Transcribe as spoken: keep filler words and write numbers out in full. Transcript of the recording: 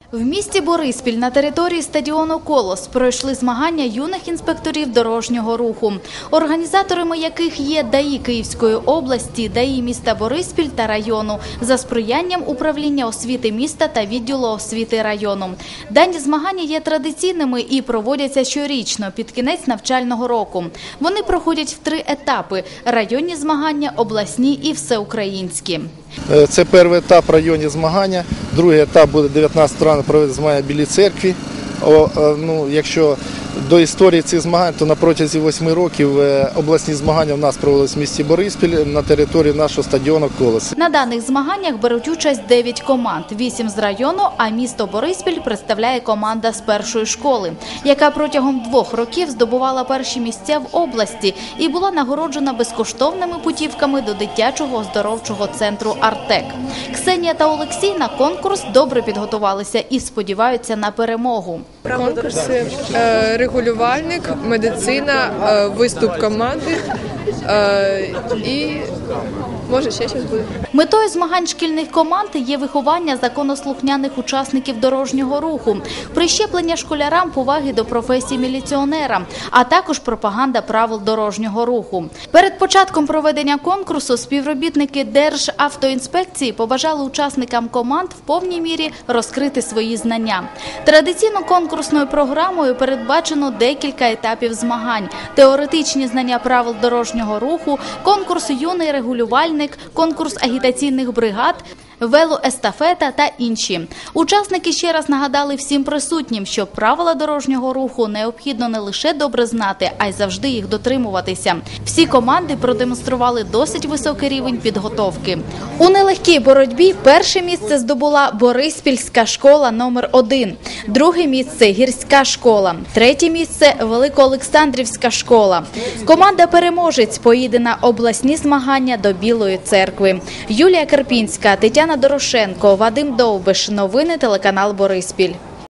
В місті Бориспіль на території стадіону «Колос» пройшли змагання юних інспекторів дорожнього руху, організаторами яких є ДАІ Київської області, ДАІ міста Бориспіль та району, за сприянням управління освіти міста та відділу освіти району. Дані змагання є традиційними і проводяться щорічно під кінець навчального року. Вони проходять в три етапи – районні змагання, обласні і всеукраїнські. Це перший етап районні змагання, другий етап буде дев'ятнадцятого травня проводити змагання в Білій церкві. О, ну, якщо до історії цих змагань, то на протязі восьми років обласні змагання в нас проводились в місті Бориспіль на території нашого стадіону «Колос». На даних змаганнях беруть участь дев'ять команд, вісім з району, а місто Бориспіль представляє команда з першої школи, яка протягом двох років здобувала перші місця в області і була нагороджена безкоштовними путівками до дитячого оздоровчого центру «Артек». Ксенія та Олексій на конкурс добре підготувалися і сподіваються на перемогу. Конкурси – регулювальник, медицина, виступ команди і, може, ще щось буде. Метою змагань шкільних команд є виховання законослухняних учасників дорожнього руху, прищеплення школярам поваги до професії міліціонера, а також пропаганда правил дорожнього руху. Перед початком проведення конкурсу співробітники Державтоінспекції побажали учасникам команд в повній мірі розкрити свої знання. Традиційно конкурсною програмою передбачено декілька етапів змагань: теоретичні знання правил дорожнього руху, конкурс «Юний регулювальник», конкурс агітаційних бригад, велоестафета та інші. Учасники ще раз нагадали всім присутнім, що правила дорожнього руху необхідно не лише добре знати, а й завжди їх дотримуватися. Всі команди продемонстрували досить високий рівень підготовки. У нелегкій боротьбі перше місце здобула Бориспільська школа номер один, друге місце – Гірська школа, третє місце – Великоолександрівська школа. Команда-переможець поїде на обласні змагання до Білої церкви. Юлія Карпінська, Тетяна Дорошенко, Вадим Довбиш. Новини телеканал Бориспіль.